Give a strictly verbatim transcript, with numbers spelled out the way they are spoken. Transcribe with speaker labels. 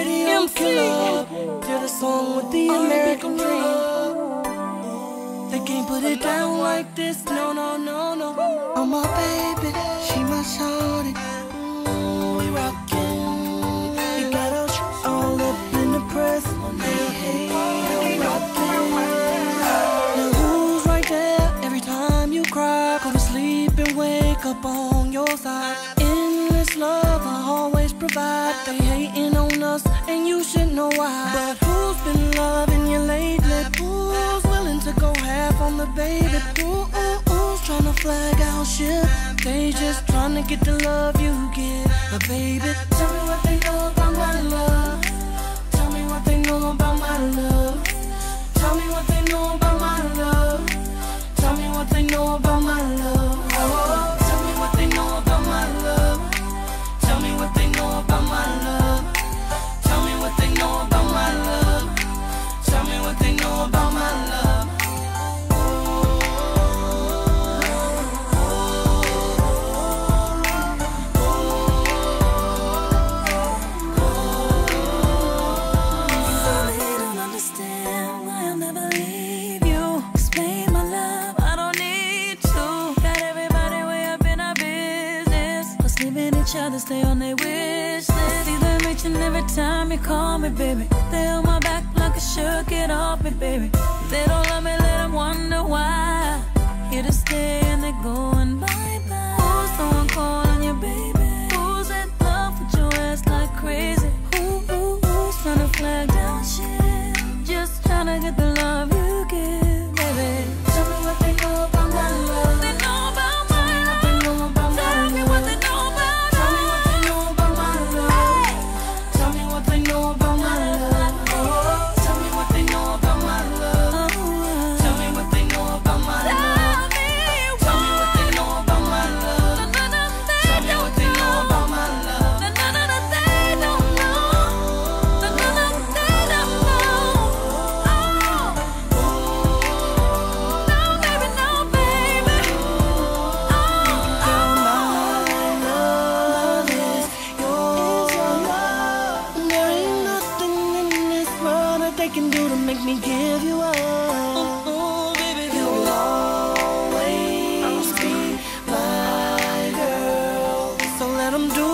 Speaker 1: radio killer. Did a song with the American dream. They can't put it down like this, no, no, no, no. I'm my baby, she my shorty. Mm, we rockin'. You got us all up in the press. Hey, hey, we rockin'. Now who's right there every time you cry? Go to sleep and wake up on your side. Endless love I always provide. They hating on us and you should know why. But who's been loving you lately? Who's willing to go half on the baby? Ooh, ooh, who's tryna flag out shit? They just tryna get the love you get. But baby, tell me what they know about my love. Tell me what they know about my love. Tell me what they know about my love. Tell me what they know about my love. Oh, tell me what they know about my love. Tell me what they know about my love. Tell me what they know about my love. Tell me what they know about my love.
Speaker 2: Other stay on their wish list. See them reaching every time you call me, baby. They on my back like a shirt, get off me, baby. They don't let me, let them wonder why. Here to stay and they're going bye-bye. Who's the one calling you, baby? Who's in love with your ass like crazy? Who, who, who's trying to flag down shit? Just trying to get the love you give, baby. Tell me what they know about my love. They know about my love. Tell me what they know about my love. Tell me what they know.
Speaker 1: Let them do